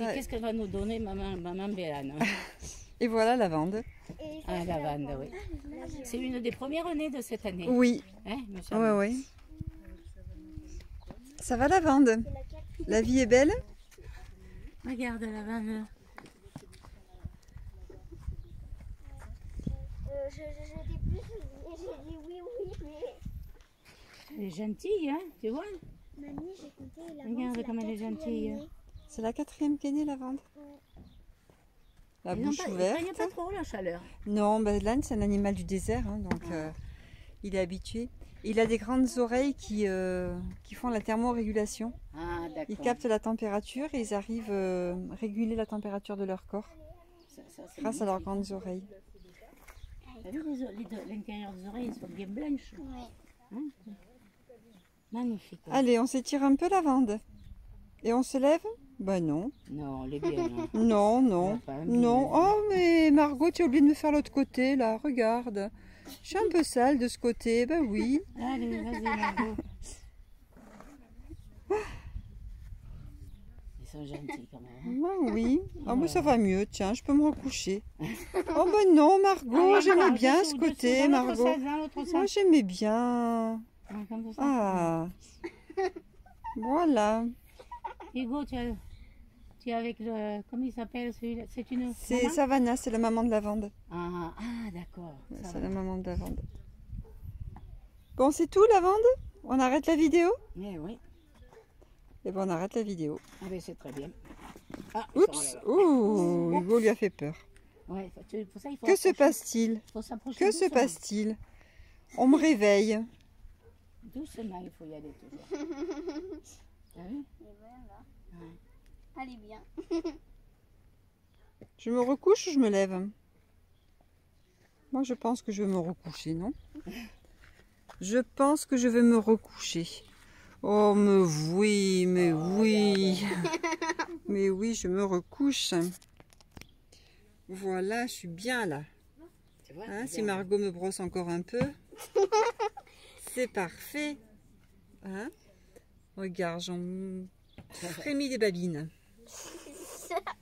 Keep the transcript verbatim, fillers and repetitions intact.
ça... qu'est-ce qu'elle va nous donner, maman, maman Béane? Et voilà la lavande. Ah, la lavande, oui. C'est une des premières nées de cette année. Oui. Hein, oui, oui. Ça va, lavande? La vie est belle? Regarde la lavande. Euh, J'étais plus, j'ai dit oui, oui, mais... Elle est gentille, hein, tu vois? Mamie, j'ai compté la Regarde comme elle est gentille. C'est la quatrième qui est née, lavande. La Ils bouche pas, ouverte. Il n'y a pas trop la chaleur. Non, ben, l'âne c'est un animal du désert, hein, donc euh, il est habitué. Il a des grandes oreilles qui, euh, qui font la thermorégulation. Ah, d'accord. Ils captent la température et ils arrivent euh, à réguler la température de leur corps Ça, ça, grâce à leurs grandes oreilles. T'as vu l'intérieur des oreilles, elles sont bien blanches. Ouais. Hein, magnifique. Allez, on s'étire un peu, lavande. Et on se lève? Ben non. Non, elle est bien. Hein. Non, non, non. Oh, mais Margot, tu as oublié de me faire l'autre côté, là. Regarde. Je suis un peu sale de ce côté. Ben oui. Allez, vas-y, Margot. Ils sont gentils quand même. Hein. Ben oui. Ah, ben ça va mieux. Tiens, je peux me recoucher. Oh, ben non, Margot. Ah, J'aimais regarde, bien dessous, ce côté, dessous, dans l'autre Margot. sens, dans l'autre sens. Moi, j'aimais bien. Ah, comme ça. Ah. Voilà. Hugo, tu es, tu es avec le... Comment il s'appelle celui-là? C'est une... C'est maman Savannah, c'est la maman de lavande. Ah, ah d'accord. Ouais, Ça c'est va. la maman de lavande. Bon, c'est tout, lavande? On arrête la vidéo? Eh oui. Et bon, on arrête la vidéo. Ah ben c'est très bien. Ah, Oups! Ouh, Hugo lui a fait peur. Ouais, faut- tu- pour ça, il faut Que se approcher- passe-t-il? faut s'approcher Que se doucement. passe-t-il? On me réveille. Doucement, il faut y aller toujours. T'as vu? Et voilà. Ouais. Elle est bien. Je me recouche ou je me lève? Moi, je pense que je vais me recoucher, non? Je pense que je vais me recoucher. Oh, mais oui, mais oui. Mais oui, je me recouche. Voilà, je suis bien là. Tu vois, Hein, c'est si bien. Margot me brosse encore un peu, c'est parfait. Hein? Regarde, j'en frémis des babines.